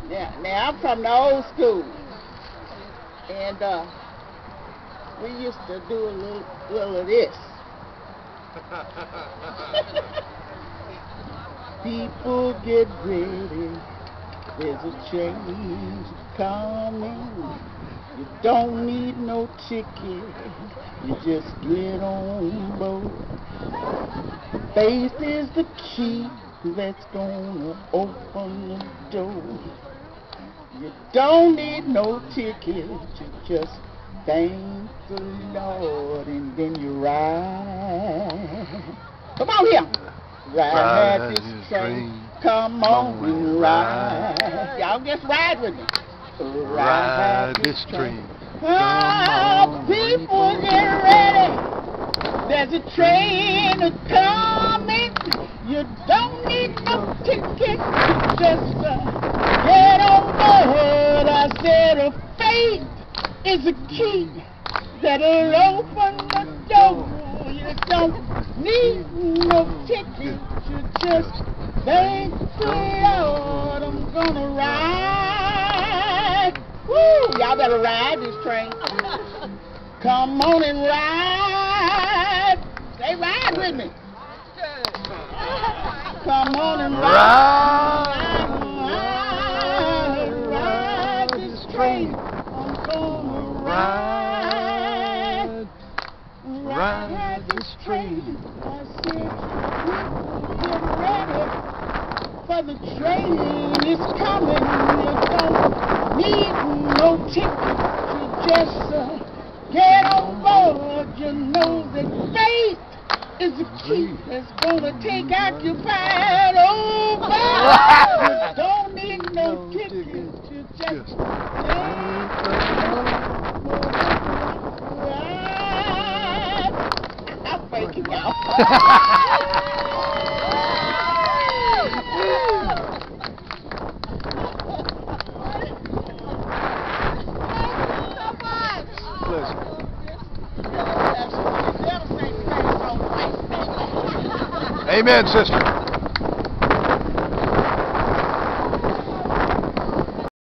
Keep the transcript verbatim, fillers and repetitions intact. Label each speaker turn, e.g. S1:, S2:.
S1: Now, now I'm from the old school, and uh, we used to do a little, little of this. People get ready, there's a change coming. You don't need no ticket, you just get on board. Faith is the key that's gonna open the door. You don't need no ticket, you just thank the Lord and then you ride. Come on here. Ride, ride this train. Come on and ride. Y'all just ride with me. Ride,
S2: ride this train.
S1: Oh, people get ready. There's a train coming. You don't need no ticket. You just uh, get on board. I said a faith is a key that'll open the door. You don't need no ticket. You just thank the Lord. I'm gonna ride. Woo! Y'all better ride this train. Come on and ride. Say ride with me. Come on and ride. Ride, ride this train. I'm gonna ride. Ride this train. I said, get ready, for the train is coming. You don't need no ticket. You just uh, get on board. You know that faith is the key that's gonna take out your pride. Oh, God, you don't need no ticket. You just ride. I'm faking y'all.
S2: Amen, sister.